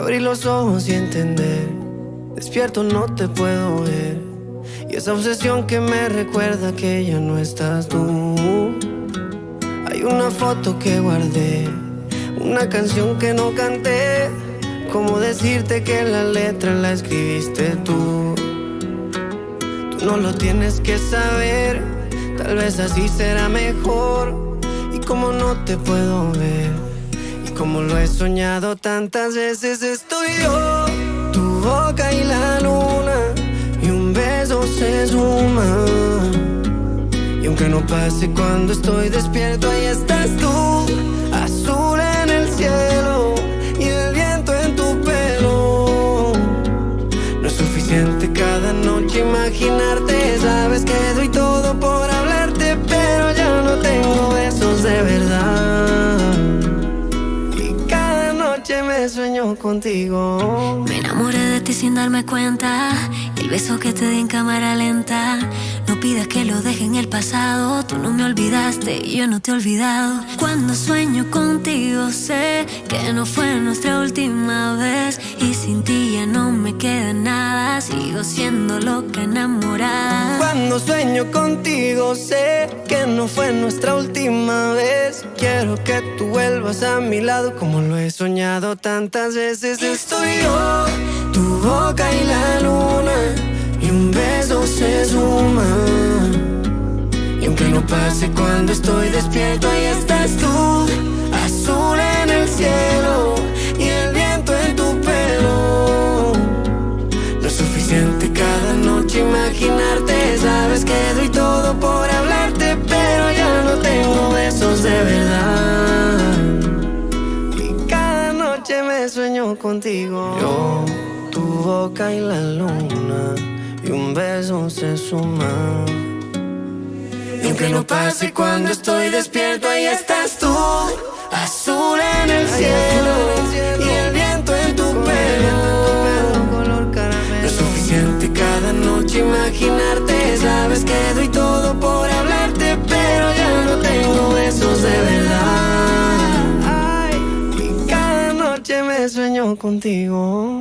abrir los ojos y entender. Despierto no te puedo ver, y esa obsesión que me recuerda que ya no estás tú. Hay una foto que guardé, una canción que no canté. ¿Cómo decirte que la letra la escribiste tú? Tú no lo tienes que saber, tal vez así será mejor. Y como no te puedo ver, y como lo he soñado tantas veces, estoy yo, tu boca y la luna, y un beso se suma. Y aunque no pase cuando estoy despierto, ahí estás tú, azul en el cielo y el viento en tu pelo. No es suficiente cada noche imaginarte, sabes que doy todo por hablarte, pero ya no tengo besos de verdad. Y cada noche me sueño contigo. Me enamoré de ti sin darme cuenta, el beso que te di en cámara lenta. No pidas que lo deje en el pasado, tú no me olvidaste y yo no te he olvidado. Cuando sueño contigo sé que no fue nuestra última vez, y sin ti ya no me queda nada, sigo siendo loca enamorada. Cuando sueño contigo sé que no fue nuestra última vez. Quiero que tú vuelvas a mi lado como lo he soñado tantas veces. Estoy yo, tu boca y la luna, y un beso se suma. Y aunque no pase cuando estoy despierto, ahí estás tú, azul en el cielo y el viento en tu pelo. No es suficiente cada noche imaginarte, sabes que doy todo por hablarte, pero ya no tengo besos de verdad. Y cada noche me sueño contigo. Yo, tu boca y la luna, y un beso se suma. Y aunque no pase cuando estoy despierto, ahí estás tú, azul en el cielo y el viento en tu pelo. No es suficiente cada noche imaginarte, sabes que doy todo por hablarte, pero ya no tengo besos de verdad. Y cada noche me sueño contigo.